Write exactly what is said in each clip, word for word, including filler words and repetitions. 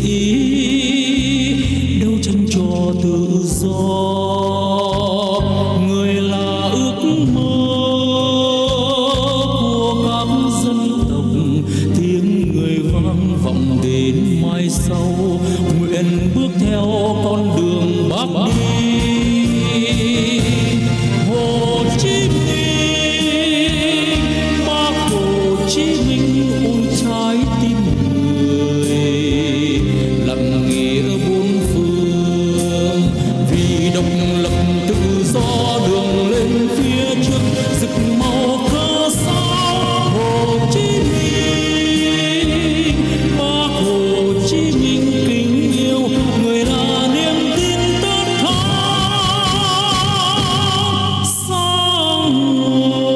đấu tranh cho tự do. Người là ước mơ của các dân tộc, tiếng người vang vọng đến mai sau. Nguyện bước theo con đường Bác đi. Hồ Chí Minh, Bác Hồ Chí Minh ôi trái tim người, lặng nghĩa bốn phương vì độc lập tự do. Đường lên phía trước rực màu cờ sao. Hồ Chí Minh, Bác Hồ Chí Minh kính yêu, người là niềm tin tất thắng sáng ngời.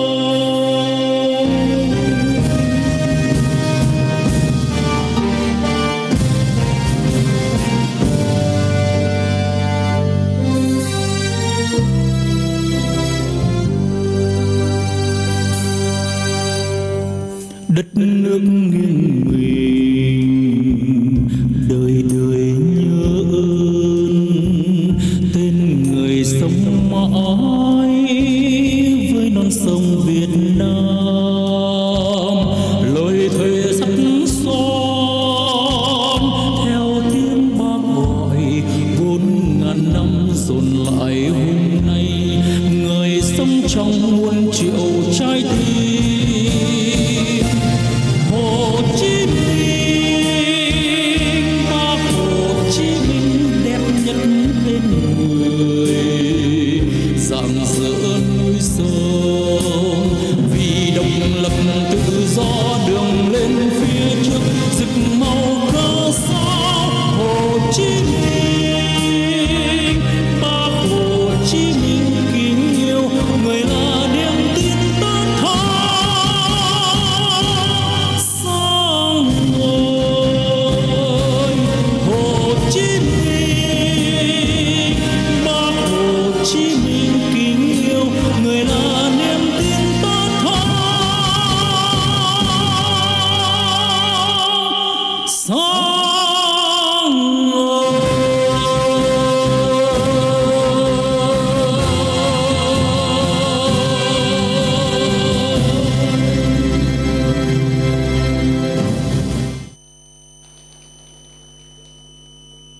Đất nước nghiêng mình, đời đời nhớ ơn tên người sống mãi với non sông Việt Nam. Lời thề sắt son theo tiếng Bác gọi, bốn ngàn năm dồn lại hôm nay. Người sống trong muôn triệu